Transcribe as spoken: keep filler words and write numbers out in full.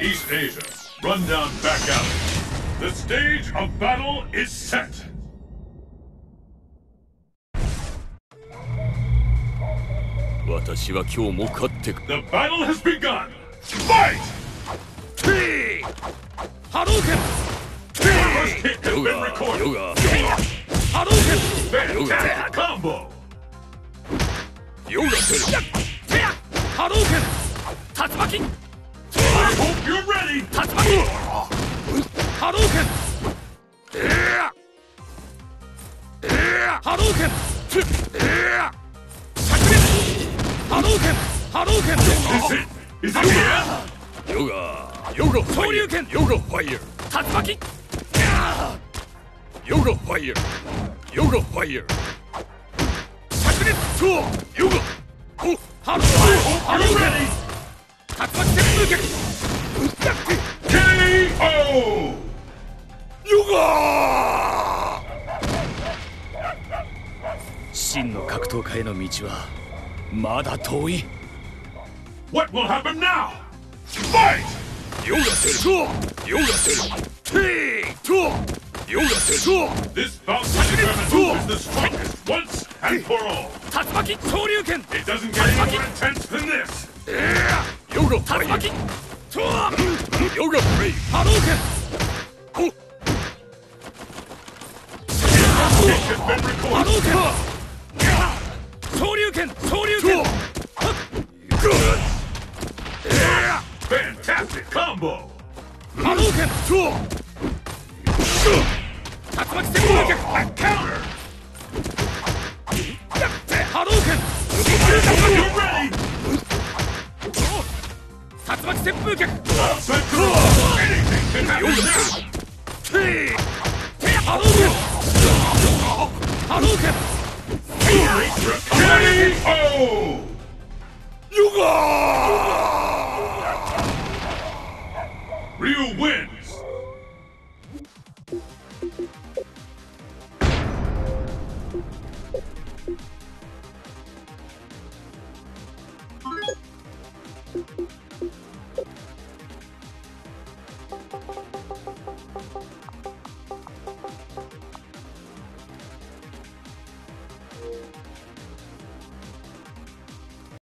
East Asia, run down back alley. The stage of battle is set. The battle has begun. Fight! Hadouken! First hit has been recorded. Fantastic combo. Hadouken! Tatsumaki! I hope you're ready. Tatsumaki! Hadouken! Hadouken! Hadouken! Hadouken! Is it? Is it here? Yoga! Yoga fire! Yoga fire! Tatsumaki! Yoga fire! Yoga fire! Yoga! Oh! Hadouken! Tatsumaki seppuku! K O! Yoga! 真の格闘家への道はまだ遠い。 What will happen now? Fight! Yoga cell! Yoga cell! Hey! Yoga cell! This bout will determine who is the strongest once and for all. 竜巻昇竜拳 It doesn't get any more intense than this. Yoga 竜 fire! 巻 Yoga brave! 波動拳 Oh! Kick has been 波 recorded. 動拳昇竜拳昇竜拳 Fantastic combo. 波動拳竜巻旋風拳 A counter. 波動拳 You're ready. 竜巻旋風拳 Offensive. Anything can happen now. 波動拳波動拳 K O. Yoga! Ryu wins.